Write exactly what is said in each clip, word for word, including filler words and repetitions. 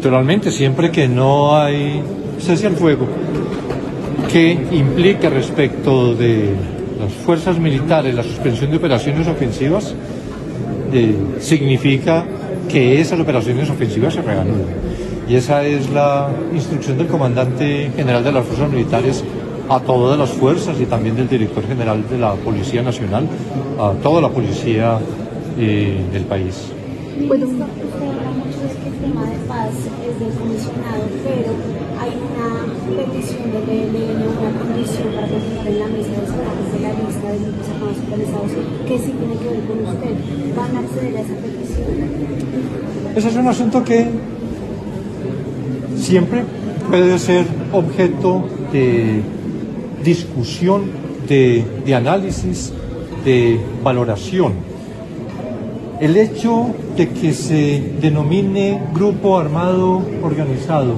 Naturalmente, siempre que no hay cese al fuego que implique respecto de las fuerzas militares la suspensión de operaciones ofensivas, eh, significa que esas operaciones ofensivas se reanuden. Y esa es la instrucción del comandante general de las fuerzas militares a todas las fuerzas y también del director general de la Policía Nacional, a toda la policía eh, del país. Bueno, usted habla mucho de que el tema de paz es del comisionado, pero hay una petición del E L N, una condición para continuar en la mesa de escolares de la lista de grupos armados organizados, que sí tiene que ver con usted. ¿Van a acceder a esa petición? Ese es un asunto que siempre puede ser objeto de discusión, de, de análisis, de valoración. El hecho de que se denomine grupo armado organizado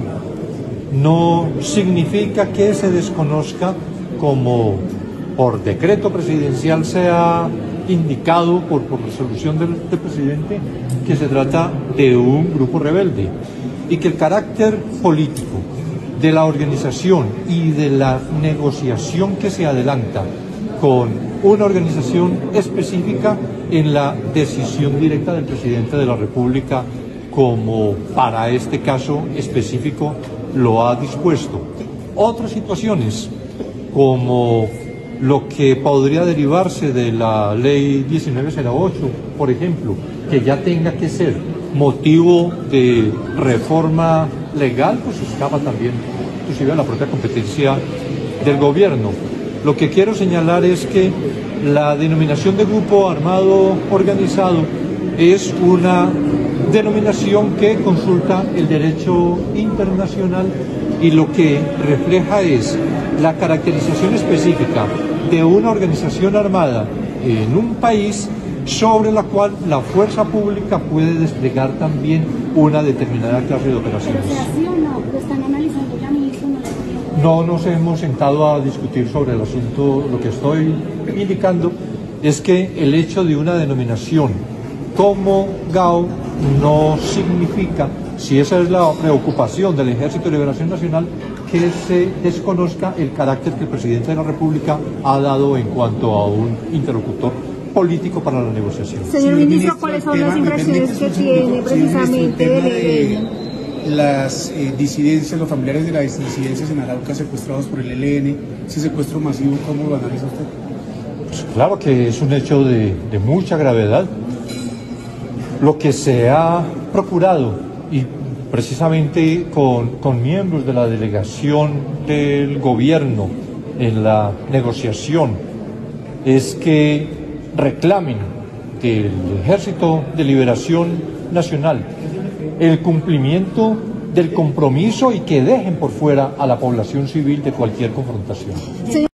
no significa que se desconozca, como por decreto presidencial se ha indicado por, por resolución del, del presidente, que se trata de un grupo rebelde y que el carácter político de la organización y de la negociación que se adelanta con una organización específica en la decisión directa del presidente de la República, como para este caso específico lo ha dispuesto. Otras situaciones, como lo que podría derivarse de la ley diecinueve cero ocho, por ejemplo, que ya tenga que ser motivo de reforma legal, pues escapa también inclusive a la propia competencia del gobierno. Lo que quiero señalar es que la denominación de grupo armado organizado es una denominación que consulta el derecho internacional y lo que refleja es la caracterización específica de una organización armada en un país sobre la cual la fuerza pública puede desplegar también una determinada clase de operaciones. ¿Pero se hace o no? ¿Lo están analizando ya mismo? No nos hemos sentado a discutir sobre el asunto. Lo que estoy indicando es que el hecho de una denominación como G A O no significa, si esa es la preocupación del Ejército de Liberación Nacional, que se desconozca el carácter que el presidente de la República ha dado en cuanto a un interlocutor político para la negociación. Señor ministro, ¿cuáles son las impresiones que tiene precisamente del E L N? Las eh, disidencias, los familiares de las disidencias en Arauca secuestrados por el E L N, ese secuestro masivo, ¿cómo lo analiza usted? Pues claro que es un hecho de, de mucha gravedad. Lo que se ha procurado, y precisamente con, con miembros de la delegación del gobierno en la negociación, es que reclamen del Ejército de Liberación Nacional el cumplimiento del compromiso y que dejen por fuera a la población civil de cualquier confrontación. Sí.